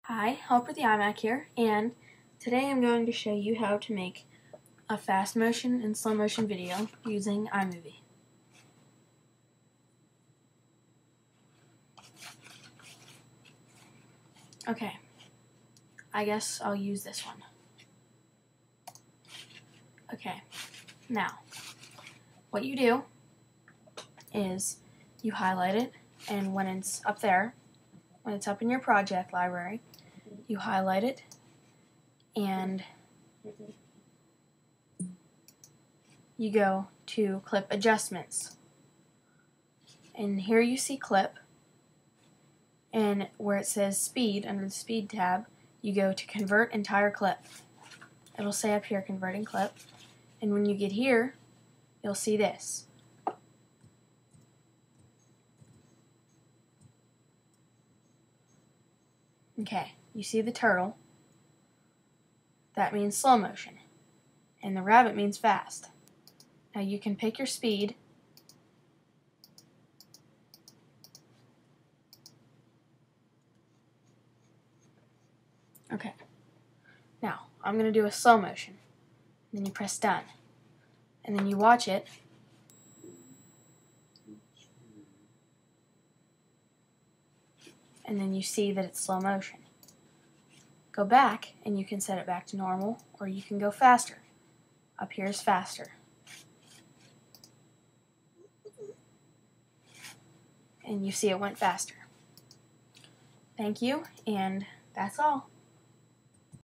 Hi, Help with the iMac here, and today I'm going to show you how to make a fast motion and slow motion video using iMovie. Okay, I guess I'll use this one. Okay, now, what you do is you highlight it, and when it's up there, when it's up in your project library, you highlight it, and you go to Clip Adjustments. And here you see Clip, and where it says Speed, under the Speed tab, you go to Convert Entire Clip. It'll say up here, Converting Clip, and when you get here, you'll see this. Okay, you see the turtle. That means slow motion. And the rabbit means fast. Now you can pick your speed. Okay. Now, I'm going to do a slow motion. Then you press done. And then you watch it. And then you see that it's slow motion. Go back and you can set it back to normal, or you can go faster. Up here is faster. And you see it went faster. Thank you, and that's all.